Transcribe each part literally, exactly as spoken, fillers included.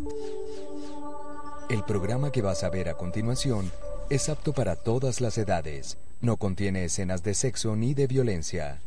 El programa que vas a ver a continuación es apto para todas las edades. No contiene escenas de sexo ni de violencia.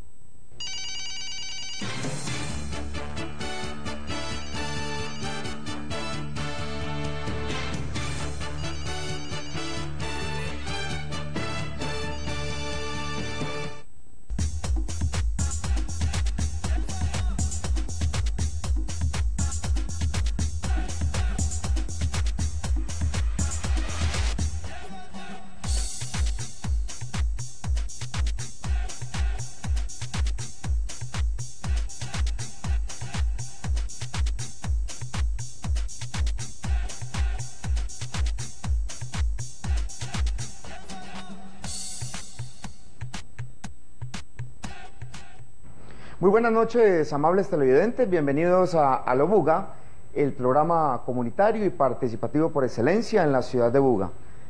Muy buenas noches, amables televidentes, bienvenidos a, a Lo Buga, el programa comunitario y participativo por excelencia en la ciudad de Buga.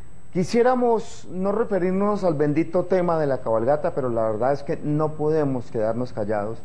Quisiéramos no referirnos al bendito tema de la cabalgata, pero la verdad es que no podemos quedarnos callados.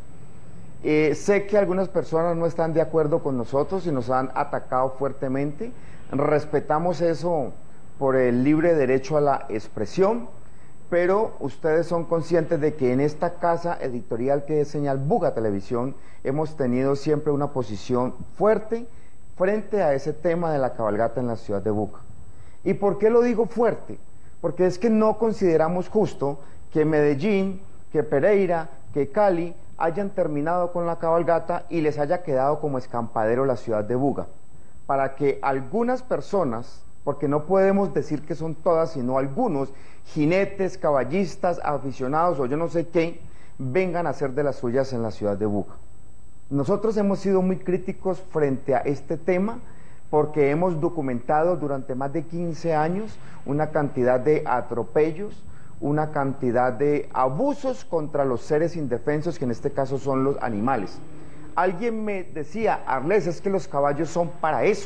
Eh, sé que algunas personas no están de acuerdo con nosotros y nos han atacado fuertemente. Respetamos eso por el libre derecho a la expresión, pero ustedes son conscientes de que en esta casa editorial que es Señal Buga Televisión hemos tenido siempre una posición fuerte frente a ese tema de la cabalgata en la ciudad de Buga. ¿Y por qué lo digo fuerte? Porque es que no consideramos justo que Medellín, que Pereira, que Cali hayan terminado con la cabalgata y les haya quedado como escampadero la ciudad de Buga, para que algunas personas, porque no podemos decir que son todas, sino algunos jinetes, caballistas, aficionados o yo no sé qué, vengan a hacer de las suyas en la ciudad de Buga. Nosotros hemos sido muy críticos frente a este tema porque hemos documentado durante más de quince años una cantidad de atropellos, una cantidad de abusos contra los seres indefensos, que en este caso son los animales. Alguien me decía, Arles, es que los caballos son para eso.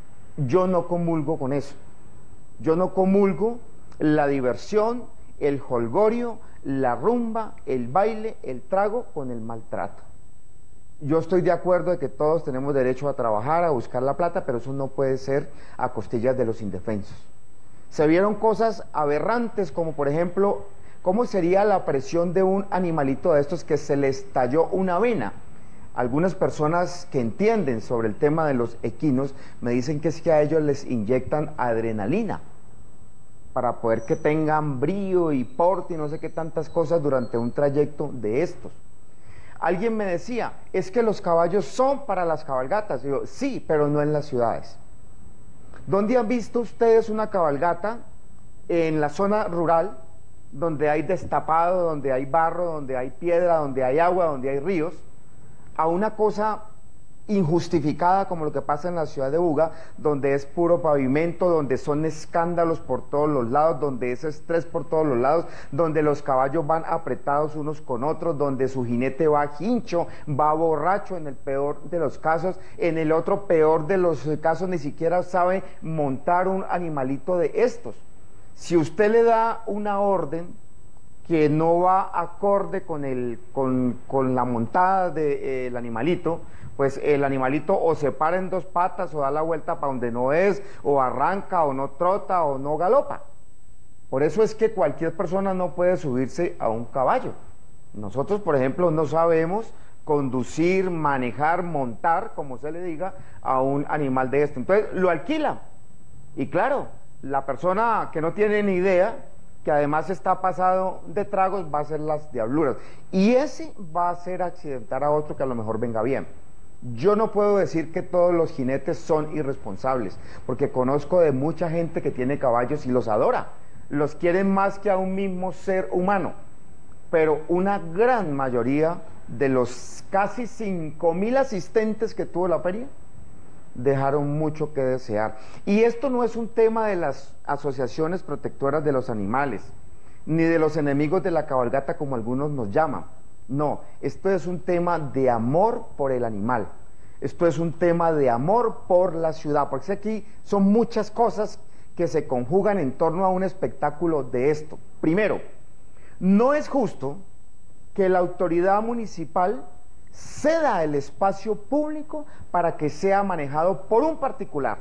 Yo no comulgo con eso. Yo no comulgo la diversión, el jolgorio, la rumba, el baile, el trago con el maltrato. Yo estoy de acuerdo de que todos tenemos derecho a trabajar, a buscar la plata, pero eso no puede ser a costillas de los indefensos. Se vieron cosas aberrantes, como por ejemplo, ¿cómo sería la presión de un animalito de estos que se le estalló una vena? Algunas personas que entienden sobre el tema de los equinos me dicen que es que a ellos les inyectan adrenalina para poder que tengan brío y porte y no sé qué tantas cosas durante un trayecto de estos. Alguien me decía, es que los caballos son para las cabalgatas. Y yo, sí, pero no en las ciudades. ¿Dónde han visto ustedes una cabalgata en la zona rural, donde hay destapado, donde hay barro, donde hay piedra, donde hay agua, donde hay ríos, a una cosa injustificada como lo que pasa en la ciudad de Buga, donde es puro pavimento, donde son escándalos por todos los lados, donde es estrés por todos los lados, donde los caballos van apretados unos con otros, donde su jinete va hincho, va borracho en el peor de los casos, en el otro peor de los casos ni siquiera sabe montar un animalito de estos. Si usted le da una orden que no va acorde con, el, con, con la montada del eh, animalito, pues el animalito o se para en dos patas o da la vuelta para donde no es, o arranca o no trota o no galopa. Por eso es que cualquier persona no puede subirse a un caballo. Nosotros, por ejemplo, no sabemos conducir, manejar, montar, como se le diga, a un animal de esto. Entonces lo alquilan. Y claro, la persona que no tiene ni idea, que además está pasado de tragos, va a hacer las diabluras. Y ese va a hacer accidentar a otro que a lo mejor venga bien. Yo no puedo decir que todos los jinetes son irresponsables, porque conozco de mucha gente que tiene caballos y los adora, los quieren más que a un mismo ser humano, pero una gran mayoría de los casi cinco mil asistentes que tuvo la feria dejaron mucho que desear. Y esto no es un tema de las asociaciones protectoras de los animales, ni de los enemigos de la cabalgata como algunos nos llaman. No, esto es un tema de amor por el animal. Esto es un tema de amor por la ciudad, porque aquí son muchas cosas que se conjugan en torno a un espectáculo de esto. Primero, no es justo que la autoridad municipal ceda el espacio público para que sea manejado por un particular.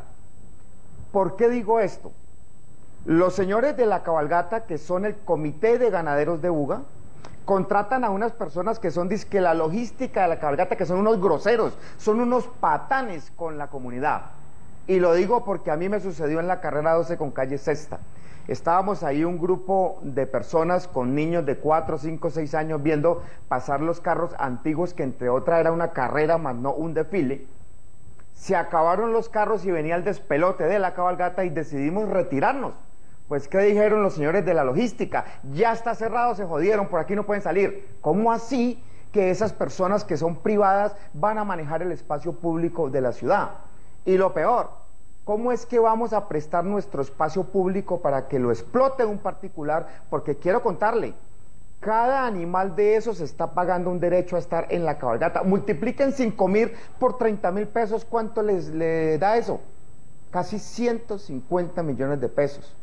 ¿Por qué digo esto? Los señores de la cabalgata, que son el Comité de Ganaderos de Buga, contratan a unas personas que son dizque la logística de la cabalgata, que son unos groseros, son unos patanes con la comunidad. Y lo digo porque a mí me sucedió en la carrera doce con calle Sexta. Estábamos ahí un grupo de personas con niños de cuatro, cinco, seis años viendo pasar los carros antiguos, que entre otras era una carrera más no un desfile. Se acabaron los carros y venía el despelote de la cabalgata y decidimos retirarnos. Pues, ¿qué dijeron los señores de la logística? Ya está cerrado, se jodieron, por aquí no pueden salir. ¿Cómo así que esas personas que son privadas van a manejar el espacio público de la ciudad? Y lo peor, ¿cómo es que vamos a prestar nuestro espacio público para que lo explote un particular? Porque quiero contarle, cada animal de esos está pagando un derecho a estar en la cabalgata. Multipliquen cinco mil por treinta mil pesos, ¿cuánto les le da eso? Casi ciento cincuenta millones de pesos.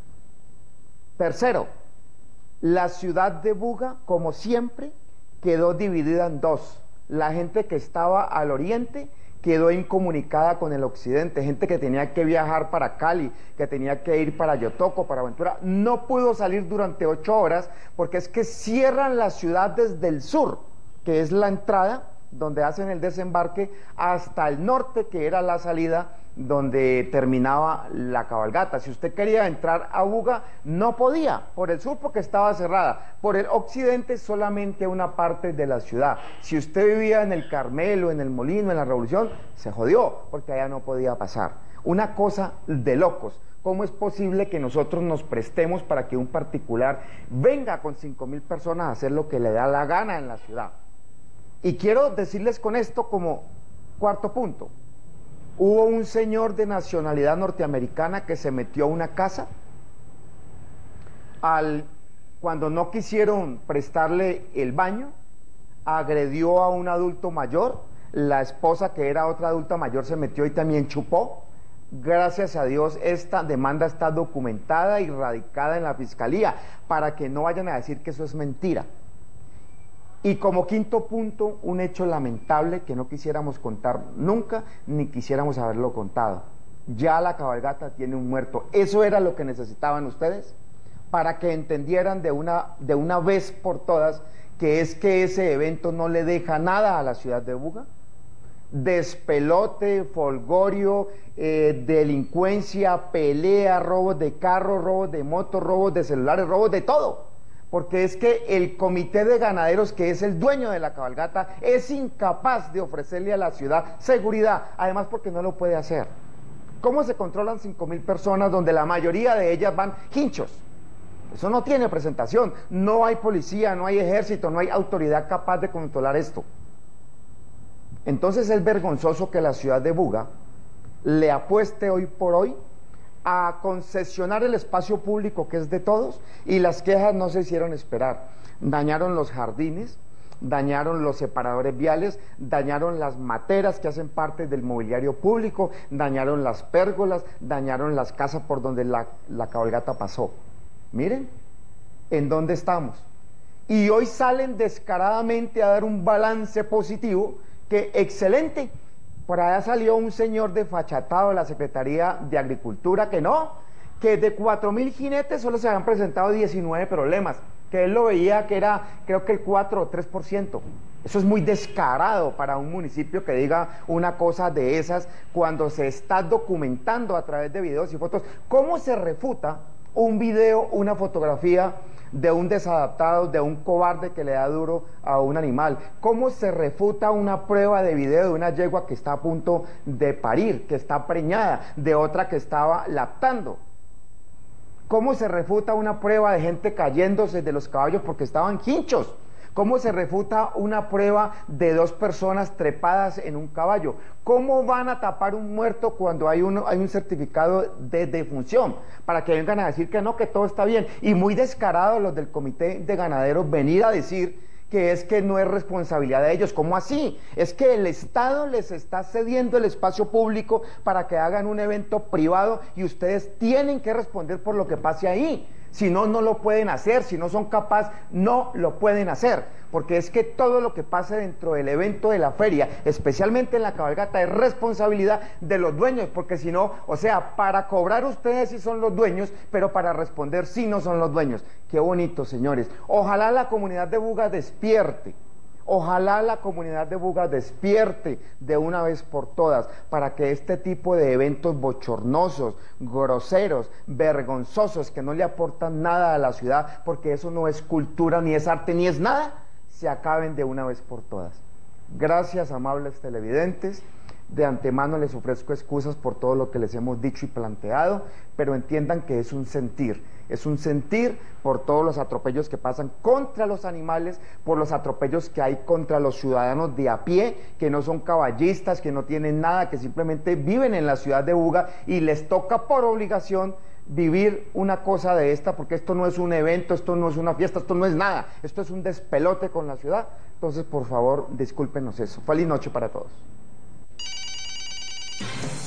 Tercero, la ciudad de Buga, como siempre, quedó dividida en dos. La gente que estaba al oriente quedó incomunicada con el occidente, gente que tenía que viajar para Cali, que tenía que ir para Yotoco, para Ventura, no pudo salir durante ocho horas, porque es que cierran la ciudad desde el sur, que es la entrada, donde hacen el desembarque, hasta el norte, que era la salida, donde terminaba la cabalgata. Si usted quería entrar a Buga, no podía, por el sur porque estaba cerrada, por el occidente solamente una parte de la ciudad. Si usted vivía en el Carmelo, en el Molino, en la Revolución, se jodió, porque allá no podía pasar. Una cosa de locos. ¿Cómo es posible que nosotros nos prestemos para que un particular venga con cinco mil personas a hacer lo que le da la gana en la ciudad? Y quiero decirles con esto como cuarto punto. Hubo un señor de nacionalidad norteamericana que se metió a una casa al, cuando no quisieron prestarle el baño, agredió a un adulto mayor, la esposa, que era otra adulta mayor, se metió y también chupó. Gracias a Dios esta demanda está documentada y radicada en la fiscalía, para que no vayan a decir que eso es mentira. Y como quinto punto, un hecho lamentable que no quisiéramos contar nunca, ni quisiéramos haberlo contado. Ya la cabalgata tiene un muerto. ¿Eso era lo que necesitaban ustedes? Para que entendieran de una, de una vez por todas que es que ese evento no le deja nada a la ciudad de Buga. Despelote, folgorio, eh, delincuencia, pelea, robos de carros, robos de motos, robos de celulares, robos de todo. Porque es que el comité de ganaderos, que es el dueño de la cabalgata, es incapaz de ofrecerle a la ciudad seguridad, además porque no lo puede hacer. ¿Cómo se controlan cinco mil personas donde la mayoría de ellas van hinchos? Eso no tiene presentación, no hay policía, no hay ejército, no hay autoridad capaz de controlar esto. Entonces es vergonzoso que la ciudad de Buga le apueste hoy por hoy a concesionar el espacio público que es de todos, y las quejas no se hicieron esperar. Dañaron los jardines, dañaron los separadores viales, dañaron las materas que hacen parte del mobiliario público, dañaron las pérgolas, dañaron las casas por donde la, la cabalgata pasó. Miren en dónde estamos. Y hoy salen descaradamente a dar un balance positivo, que excelente. Por allá salió un señor desfachatado de la Secretaría de Agricultura que no, que de cuatro mil jinetes solo se habían presentado diecinueve problemas, que él lo veía que era, creo que el cuatro o tres por ciento. Eso es muy descarado para un municipio que diga una cosa de esas cuando se está documentando a través de videos y fotos. ¿Cómo se refuta un video, una fotografía de un desadaptado, de un cobarde que le da duro a un animal? ¿Cómo se refuta una prueba de video de una yegua que está a punto de parir, que está preñada, de otra que estaba lactando? ¿Cómo se refuta una prueba de gente cayéndose de los caballos porque estaban hinchos? ¿Cómo se refuta una prueba de dos personas trepadas en un caballo? ¿Cómo van a tapar un muerto cuando hay, uno, hay un certificado de defunción? Para que vengan a decir que no, que todo está bien. Y muy descarados los del comité de ganaderos venir a decir que es que no es responsabilidad de ellos. ¿Cómo así? Es que el Estado les está cediendo el espacio público para que hagan un evento privado y ustedes tienen que responder por lo que pase ahí. Si no, no lo pueden hacer. Si no son capaces, no lo pueden hacer. Porque es que todo lo que pase dentro del evento de la feria, especialmente en la cabalgata, es responsabilidad de los dueños. Porque si no, o sea, para cobrar ustedes sí son los dueños, pero para responder sí no son los dueños. Qué bonito, señores. Ojalá la comunidad de Buga despierte. Ojalá la comunidad de Buga despierte de una vez por todas para que este tipo de eventos bochornosos, groseros, vergonzosos, que no le aportan nada a la ciudad, porque eso no es cultura, ni es arte, ni es nada, se acaben de una vez por todas. Gracias, amables televidentes. De antemano les ofrezco excusas por todo lo que les hemos dicho y planteado, pero entiendan que es un sentir. Es un sentir por todos los atropellos que pasan contra los animales, por los atropellos que hay contra los ciudadanos de a pie, que no son caballistas, que no tienen nada, que simplemente viven en la ciudad de Buga y les toca por obligación vivir una cosa de esta, porque esto no es un evento, esto no es una fiesta, esto no es nada, esto es un despelote con la ciudad. Entonces, por favor, discúlpenos eso. Feliz noche para todos.